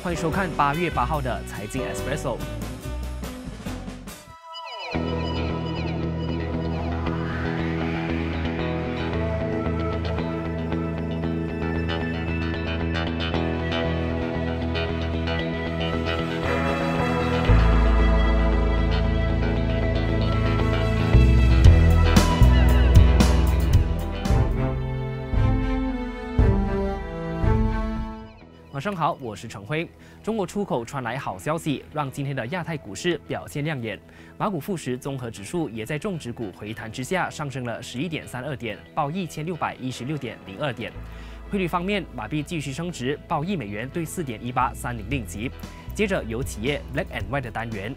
欢迎收看8月8号的财经 Espresso。晚上好，我是陈辉。中国出口传来好消息，让今天的亚太股市表现亮眼。马股富时综合指数也在重指股回弹之下上升了11.32点，报1616.02点。汇率方面，马币继续升值，报1美元兑4.18300令吉。接着有企业 Black and White 的单元。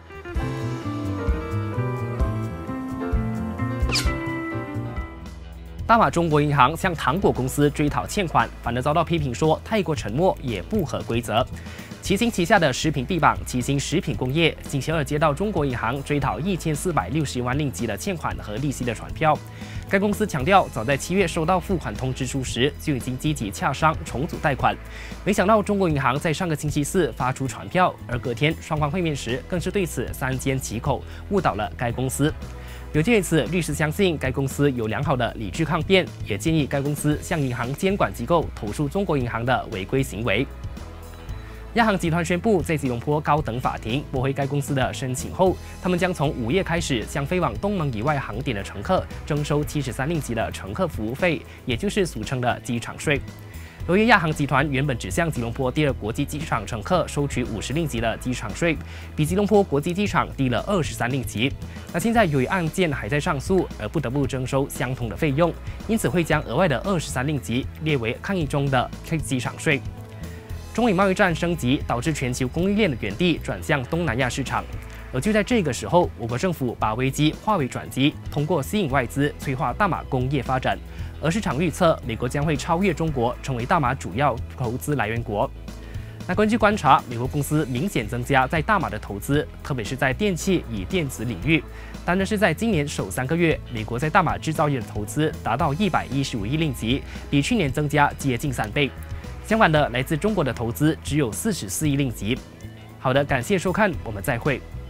大马中国银行向糖果公司追讨欠款，反而遭到批评说太过沉默也不合规则。奇星旗下的食品臂膀奇星食品工业星期二接到中国银行追讨1461万令吉的欠款和利息的传票。该公司强调，早在7月收到付款通知书时就已经积极洽商重组贷款，没想到中国银行在上个星期四发出传票，而隔天双方会面时更是对此三缄其口，误导了该公司。有鉴于此，律师相信该公司有良好的理智抗辩，也建议该公司向银行监管机构投诉中国银行的违规行为。亚航集团宣布，在吉隆坡高等法庭驳回该公司的申请后，他们将从5月开始向飞往东盟以外航点的乘客征收73令吉的乘客服务费，也就是俗称的机场税。由于亚航集团原本只向吉隆坡第2国际机场乘客收取50令吉的机场税，比吉隆坡国际机场低了23令吉。那现在由于案件还在上诉，而不得不征收相同的费用，因此会将额外的23令吉列为抗议中的机场税。中美贸易战升级，导致全球供应链的原地转向东南亚市场。而就在这个时候，我国政府把危机化为转机，通过吸引外资催化大马工业发展。而市场预测，美国将会超越中国，成为大马主要投资来源国。那根据观察，美国公司明显增加在大马的投资，特别是在电器与电子领域。但是在今年首3个月，美国在大马制造业的投资达到115亿令吉，比去年增加接近3倍。相反的，来自中国的投资只有44亿令吉。好的，感谢收看，我们再会。